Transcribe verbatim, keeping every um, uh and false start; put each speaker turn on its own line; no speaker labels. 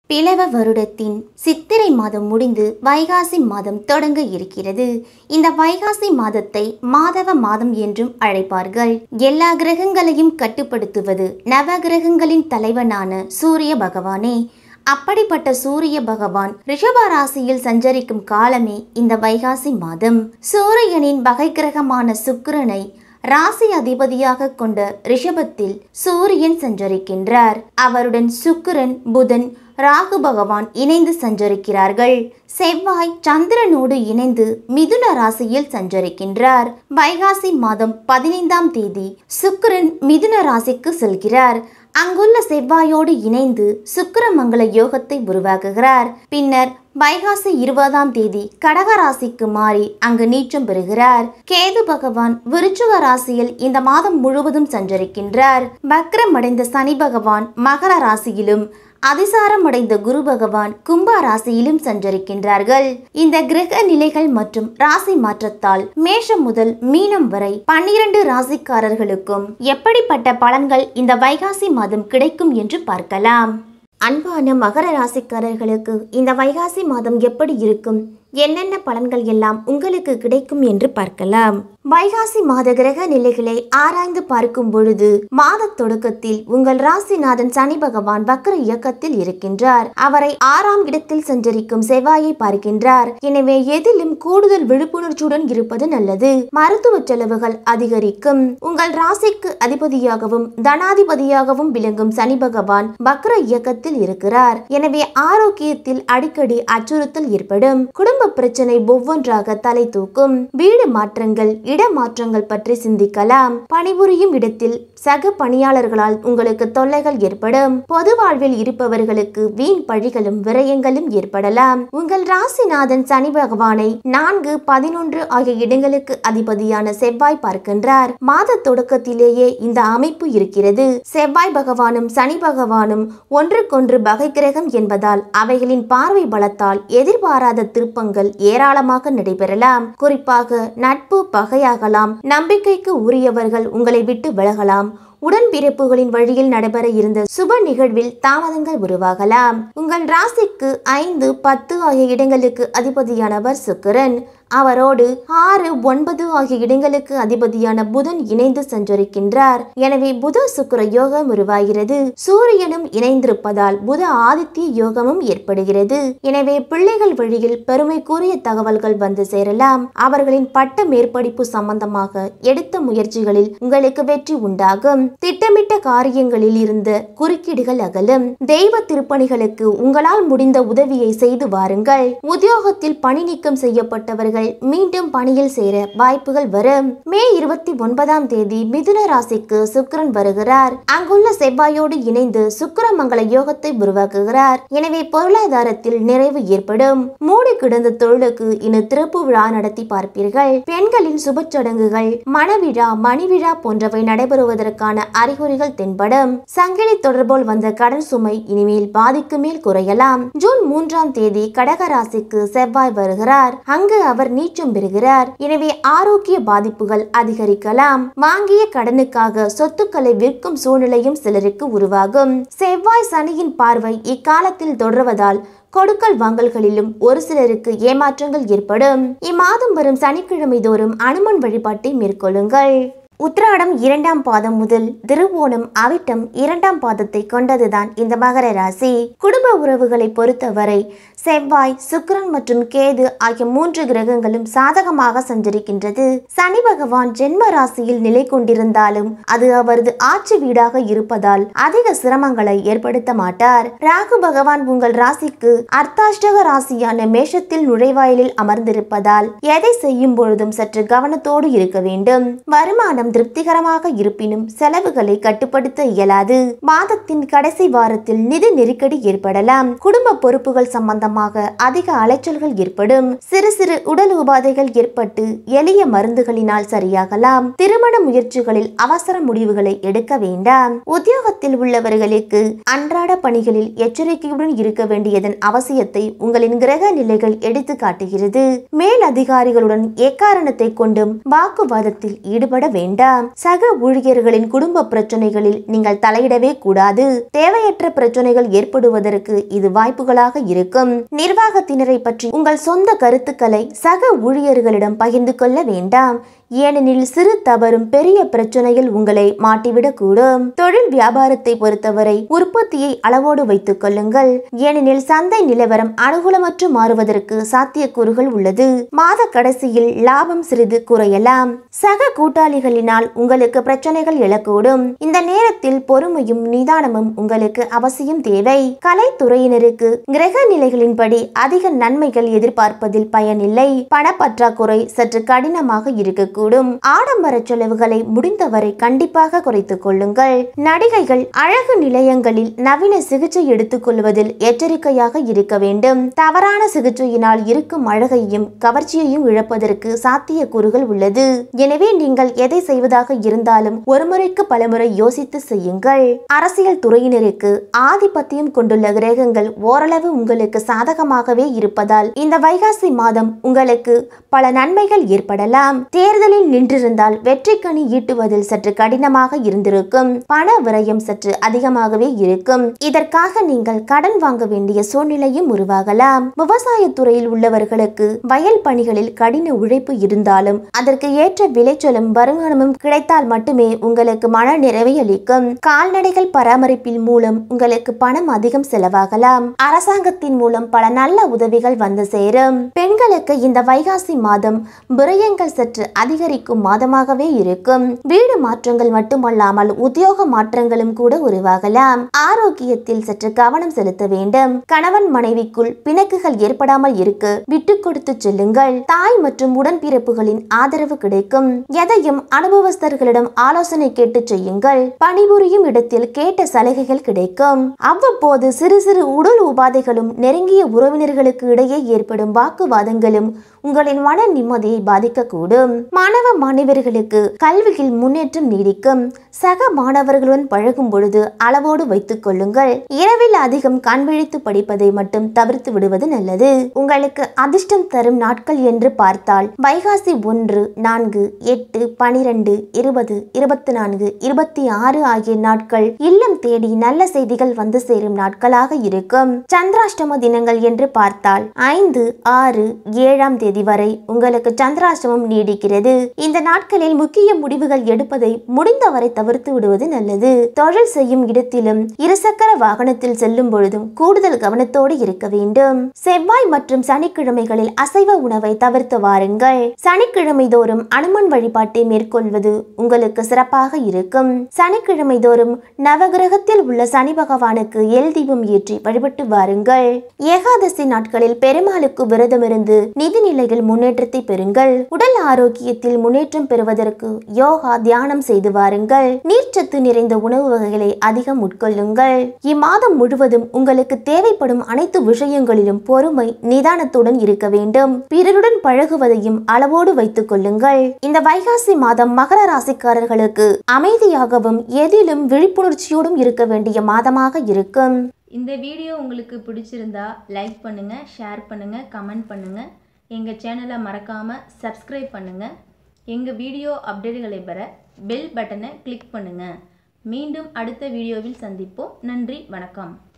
பிளவ வருடத்தின் சித்திரை மாதம் முடிந்து வைகாசி மாதம் தொடங்க இருக்கிறது. இந்த வைகாசி மாதத்தை மாதவ மாதம் என்றும் அழைப்பார்கள். எல்லா கிரகங்களையும் கட்டுப்படுத்துவது நவ கிரகங்களின் தலைவனான சூரிய பகவானே. அப்படிப்பட்ட சூரிய பகவான் ரிஷப ராசியில் சஞ்சரிக்கும் காலமே இந்த வைகாசி மாதம். சூரியனின் வகை கிரகமான சுக்கிரனை ராசி அதிபதியாக கொண்ட ரிஷபத்தில் சூரியன் சஞ்சரிக்கின்றார். அவருடன் சுக்கிரன், புதன், ராகு பகவான் இணைந்து சஞ்சரிக்கிறார்கள். செவ்வாய் சந்திரனோடு இணைந்து மிதுன ராசியில் சஞ்சரிக்கின்றார். வைகாசி மாதம் பதினைந்தாம் தேதி சுக்கிரன் மிதுன ராசிக்கு செல்கிறார். அங்குள்ள செவ்வாயோடு இணைந்து சுக்கிரமங்கல யோகத்தை உருவாக்குகிறார். பின்னர் வைகாசி இருபதாம் தேதி கடக ராசிக்கு மாறி அங்கு நீச்சம் பெறுகிறார். கேது பகவான் விருச்சிக ராசியில் இந்த மாதம் முழுவதும் சஞ்சரிக்கின்றார். வக்ரமடைந்த சனி பகவான் மகர ராசியிலும் அதிசாரமடைந்த குரு பகவான் கும்ப ராசியிலும் சஞ்சரிக்கின்றார்கள். இந்த கிரக நிலைகள் மற்றும் ராசி மாற்றத்தால் மேஷம் முதல் மீனம் வரை பன்னிரண்டு ராசிக்காரர்களுக்கும் எப்படிப்பட்ட பலன்கள் இந்த வைகாசி மாதம் கிடைக்கும் என்று பார்க்கலாம். அன்பான மகர ராசிக்காரர்களுக்கு இந்த வைகாசி மாதம் எப்படி இருக்கும், என்னென்ன பலன்கள் எல்லாம் உங்களுக்கு கிடைக்கும் என்று பார்க்கலாம். வைகாசி மாத கிரக நிலைகளை ஆராய்ந்து பார்க்கும் பொழுது மாத தொடக்கத்தில் உங்கள் ராசிநாதன் சனி பகவான் வக்ர இயக்கத்தில் இருக்கின்றார். அவரை ஆறாம் இடத்தில் சஞ்சரிக்கும் செவ்வாயை பார்க்கின்றார். எனவே எதிலும் கூடுதல் விழிப்புணர்ச்சியுடன் இருப்பது நல்லது. மருத்துவ செலவுகள் அதிகரிக்கும். உங்கள் ராசிக்கு அதிபதியாகவும் தனாதிபதியாகவும் விளங்கும் சனி பகவான் வக்ர இயக்கத்தில் இருக்கிறார். எனவே ஆரோக்கியத்தில் அடிக்கடி அச்சுறுத்தல் ஏற்படும். குடும்ப பிரச்சனை ஒவ்வொன்றாக தலை தூக்கும். வீடு மாற்றங்கள், இட மாற்றங்கள் பற்றி சிந்திக்கலாம். பணிபுரியும் இடத்தில் சக பணியாளர்களால் உங்களுக்கு தொல்லைகள் ஏற்படும். பொது வாழ்வில் இருப்பவர்களுக்கு வீண் பழிகளும் விரயங்களும் ஏற்படலாம். உங்கள் ராசிநாதன் சனி பகவானை நான்கு பதினொன்று ஆகிய இடங்களுக்கு அதிபதியான செவ்வாய் பார்க்கின்றார். மாத தொடக்கத்திலேயே இந்த அமைப்பு இருக்கிறது. செவ்வாய் பகவானும் சனி பகவானும் ஒன்றுக்கொன்று பகை கிரகம் என்பதால் அவைகளின் பார்வை பலத்தால் எதிர்பாராத திருப்பங்கள் ஏராளமாக நடைபெறலாம். குறிப்பாக நட்பு பகையாகலாம். நம்பிக்கைக்கு உரியவர்கள் உங்களை விட்டு விலகலாம். உடன்பிறப்புகளின் வழியில் நடைபெற இருந்த சுப நிகழ்வில் தாமதங்கள் உருவாகலாம். உங்கள் ராசிக்கு ஐந்து பத்து ஆகிய இடங்களுக்கு அதிபதியானவர் சுக்கிரன். அவரோடு ஆறு ஒன்பது ஆகிய இடங்களுக்கு அதிபதியான புதன் இணைந்து சஞ்சரிக்கின்றார். எனவே புத சுக்கிர யோகம் உருவாகிறது. சூரியனும் இணைந்திருப்பதால் புத ஆதித்ய யோகமும் ஏற்படுகிறது. எனவே பிள்ளைகள் வழியில் பெருமைக்குரிய தகவல்கள் வந்து சேரலாம். அவர்களின் பட்ட மேற்படிப்பு சம்பந்தமாக எடுத்த முயற்சிகளில் உங்களுக்கு வெற்றி உண்டாகும். திட்டமிட்ட காரியங்களில் இருந்த குறுக்கீடுகள் அகலும். தெய்வ திருப்பணிகளுக்கு உங்களால் முடிந்த உதவியை செய்து வாருங்கள். உத்தியோகத்தில் பணி நீக்கம் செய்யப்பட்டவர்கள் மீண்டும் பணியில் சேர வாய்ப்புகள் வரும். மே இருபத்தி ஒன்பதாம் தேதி மிதுன ராசிக்கு சுக்கிரன் வருகிறார். அங்குள்ள செவ்வாயோடு இணைந்து சுக்கிரமங்கல யோகத்தை உருவாக்குகிறார். எனவே பொருளாதாரத்தில் நிறைவு ஏற்படும். மூடி கிடந்த தொழிலுக்கு இனி திறப்பு விழா நடத்தி பார்ப்பீர்கள். பெண்களின் சுப சடங்குகள், மணவிழா, மணிவிழா போன்றவை நடைபெறுவதற்கான அறிகுறிகள் தென்படும். சங்கிலி தொடர்போல் வந்த கடன் சுமை இனிமேல் பாதிக்கு மேல் குறையலாம். ஜூன் மூன்றாம் தேதி கடக ராசிக்கு செவ்வாய் வருகிறார். அங்கு அவர் நீச்சம் பெறுகிறார். எனவே ஆரோக்கிய பாதிப்புகள் அதிகரிக்கலாம். வாங்கிய கடனுக்காக சொத்துக்களை விற்கும் சூழ்நிலையும் சிலருக்கு உருவாகும். செவ்வாய் சனியின் பார்வை இக்காலத்தில் தொடர்வதால் கொடுக்கல் வாங்கல்களிலும் ஒரு சிலருக்கு ஏமாற்றங்கள் ஏற்படும். இம்மாதம் வரும் சனிக்கிழமை தோறும் அனுமன் வழிபாட்டை மேற்கொள்ளுங்கள். உத்திராடம் இரண்டாம் பாதம் முதல் திருவோணம் அவிட்டம் இரண்டாம் பாதத்தை கொண்டதுதான் இந்த மகர ராசி. குடும்ப உறவுகளை பொறுத்தவரை செவ்வாய், சுக்கிரன் மற்றும் கேது ஆகிய மூன்று கிரகங்களும் சாதகமாக சஞ்சரிக்கின்றது. சனி பகவான் ஜென்ம ராசியில் நிலை கொண்டிருந்தாலும் அது அவரது ஆட்சி வீடாக இருப்பதால் அதிக சிரமங்களை ஏற்படுத்த மாட்டார். ராகு பகவான் உங்கள் ராசிக்கு அர்த்தாஷ்டக ராசியான மேஷத்தில் நுழைவாயிலில் அமர்ந்திருப்பதால் எதை செய்யும் பொழுதும் சற்று கவனத்தோடு இருக்க வேண்டும். வருமானம் திருப்திகரமாக இருப்பினும் செலவுகளை கட்டுப்படுத்த இயலாது. மாதத்தின் கடைசி வாரத்தில் நிதி நெருக்கடி ஏற்படலாம். குடும்ப பொறுப்புகள் சம்பந்தமாக அதிக அலைச்சல்கள் ஏற்படும். சிறு சிறு உடல் உபாதைகள் ஏற்பட்டு எளிய மருந்துகளினால் சரியாகலாம். திருமண முயற்சிகளில் அவசர முடிவுகளை எடுக்க வேண்டாம். உத்தியோகத்தில் உள்ளவர்களுக்கு அன்றாட பணிகளில் எச்சரிக்கையுடன் இருக்க வேண்டியதன் அவசியத்தை உங்களின் கிரக நிலைகள் எடுத்து காட்டுகிறது. மேல் அதிகாரிகளுடன் எக்காரணத்தை கொண்டும் வாக்குவாதத்தில் ஈடுபட வேண்டும். வேண்டாம். சக ஊழியர்களின் குடும்ப பிரச்சனைகளில் நீங்கள் தலையிடவே கூடாது. தேவையற்ற பிரச்சனைகள் ஏற்படுவதற்கு இது வாய்ப்புகளாக இருக்கும். நிர்வாகத்தினரை பற்றி உங்கள் சொந்த கருத்துக்களை சக ஊழியர்களிடம் பகிர்ந்து கொள்ள வேண்டாம். ஏனெனில் சிறு தவறும் பெரிய பிரச்சனையில் உங்களை மாட்டிவிடக்கூடும். தொழில் வியாபாரத்தை பொறுத்தவரை உற்பத்தியை அளவோடு வைத்துக் கொள்ளுங்கள். ஏனெனில் சந்தை நிலவரம் அனுகூலமற்று மாறுவதற்கு சாத்தியக்கூறுகள் உள்ளது. மாத கடைசியில் லாபம் சிறிது குறையலாம். சக கூட்டாளிகளினால் உங்களுக்கு பிரச்சனைகள் எழக்கூடும். இந்த நேரத்தில் பொறுமையும் நிதானமும் உங்களுக்கு அவசியம் தேவை. கலைத்துறையினருக்கு கிரக நிலைகளின்படி அதிக நன்மைகள் எதிர்பார்ப்பதில் பயனில்லை. பணப்பற்றாக்குறை சற்று கடினமாக இருக்க கூடும். ஆடம்பர செலவுகளை முடிந்தவரை கண்டிப்பாக குறைத்துக் கொள்ளுங்கள். நடிகைகள் அழகு நிலையங்களில் நவீன சிகிச்சை எடுத்துக் கொள்வதில் எச்சரிக்கையாக இருக்க வேண்டும். தவறான சிகிச்சையினால் இருக்கும் அழகையும் கவர்ச்சியையும் இழப்பதற்கு சாத்தியக்கூறுகள் உள்ளது. எனவே நீங்கள் எதை செய்வதாக இருந்தாலும் ஒருமுறைக்கு பலமுறை யோசித்து செய்யுங்கள். அரசியல் துறையினருக்கு ஆதிபத்தியம் கொண்டுள்ள கிரகங்கள் ஓரளவு உங்களுக்கு சாதகமாகவே இருப்பதால் இந்த வைகாசி மாதம் உங்களுக்கு பல நன்மைகள் ஏற்படலாம். தேர்தல் நின்றிருந்தால் வெற்றி கனி ஈட்டுவதில் சற்று கடினமாக இருந்திருக்கும். பண விரயம் சற்று அதிகமாகவே இருக்கும். இதற்காக நீங்கள் கடன் வாங்க வேண்டிய சூழ்நிலையும் உருவாகலாம். விவசாயத்துறையில் உள்ளவர்களுக்கு வயல் பணிகளில் கடின உழைப்பு இருந்தாலும் அதற்கு ஏற்ற விளைச்சலும் வருமானமும் கிடைத்தால் மட்டுமே உங்களுக்கு மன நிறைவை அளிக்கும். கால்நடைகள் பராமரிப்பில் மூலம் உங்களுக்கு பணம் அதிகம் செலவாகலாம். அரசாங்கத்தின் மூலம் பல நல்ல உதவிகள் வந்து சேரும். பெண்களுக்கு இந்த வைகாசி மாதம் விரயங்கள் சற்று அதிகரிக்கும் மாதமாகவே இருக்கும். வீடு மாற்றங்கள் மட்டுமல்லாமல் உத்தியோக மாற்றங்களும் கூட உருவாகலாம். ஆரோக்கியத்தில் சற்று கவனம் செலுத்த வேண்டும். கணவன் மனைவிக்குள் பிணக்குகள் ஏற்படாமல் இருக்க விட்டு கொடுத்து செல்லுங்கள். தாய் மற்றும் உடன்பிறப்புகளின் ஆதரவு கிடைக்கும். எதையும் அனுபவஸ்தர்களிடம் ஆலோசனை கேட்டு செய்யுங்கள். பணிபுரியும் இடத்தில் கேட்ட சலுகைகள் கிடைக்கும். அவ்வப்போது சிறு சிறு உடல் உபாதைகளும் நெருங்கிய உறவினர்களுக்கு இடையே ஏற்படும் வாக்குவாதங்களும் உங்களின் மன நிம்மதியை பாதிக்கக்கூடும். மாணவ மாணவர்களுக்கு கல்வியில் முன்னேற்றம் நீடிக்கும். சக மாணவர்களுடன் பழகும் பொழுது அளவோடு வைத்துக் கொள்ளுங்கள். இரவில் அதிகம் கண்விழித்து படிப்பதை மட்டும் தவிர்த்து விடுவது நல்லது. உங்களுக்கு அதிர்ஷ்டம் தரும் நாட்கள் என்று பார்த்தால் வைகாசி ஒன்று, நான்கு, எட்டு, பனிரெண்டு, இருபது, இருபத்தி நான்கு, இருபத்தி ஆறு ஆகிய நாட்கள் இல்லம் தேடி நல்ல செய்திகள் வந்து சேரும் நாட்களாக இருக்கும். சந்திராஷ்டம தினங்கள் என்று பார்த்தால் ஐந்து, ஆறு, ஏழாம் தேதி வரை உங்களுக்கு சந்திராஷ்டமம் நீடிக்கிறது. இந்த நாட்களில் முக்கிய முடிவுகள் எடுப்பதை முடிந்தவரை தவிர்த்து விடுவது நல்லது. தொழில் செய்யும் இடத்திலும் இருசக்கர வாகனத்தில் செல்லும் பொழுதும் கூடுதல் கவனத்தோடு இருக்க வேண்டும். செவ்வாய் மற்றும் சனிக்கிழமைகளில் அசைவ உணவை தவிர்த்து வாருங்கள். சனிக்கிழமை தோறும் அனுமன் வழிபாட்டை மேற்கொள்வது உங்களுக்கு சிறப்பாக இருக்கும். சனிக்கிழமை தோறும் நவகிரகத்தில் உள்ள சனி பகவானுக்கு எல் தீபம் ஏற்றி வழிபட்டு வாருங்கள். ஏகாதசி நாட்களில் பெருமாளுக்கு விரதமிருந்து நிதி நிலையில் முன்னேற்றத்தை பெறுங்கள். உடல் ஆரோக்கியத்தில் முன்னேற்றம் பெறுவதற்கு யோகா தியானம் செய்து வாருங்கள். நீர்ச்சத்து நிறைந்த உணவு வகைகளை அதிகம் உட்கொள்ளுங்கள். இம்மாதம் முழுவதும் உங்களுக்கு தேவைப்படும் அனைத்து விஷயங்களிலும் பொறுமை நிதானத்துடன் இருக்க வேண்டும். பிறருடன் பழகுவதையும் அளவோடு வைத்துக் கொள்ளுங்கள். இந்த வைகாசி மாதம் மகர ராசிக்காரர்களுக்கு அமைதியாகவும் எதிலும் விழிப்புணர்ச்சியோடும் இருக்க வேண்டிய மாதமாக இருக்கும்.
இந்த வீடியோ உங்களுக்கு பிடிச்சிருந்தா லைக் பண்ணுங்க, ஷேர் பண்ணுங்க, கமெண்ட் பண்ணுங்க. எங்கள் சேனலை மறக்காமல் சப்ஸ்கிரைப் பண்ணுங்கள். எங்கள் வீடியோ அப்டேட்டுகளை பெற பெல் பட்டனை கிளிக் பண்ணுங்கள். மீண்டும் அடுத்த வீடியோவில் சந்திப்போம். நன்றி, வணக்கம்.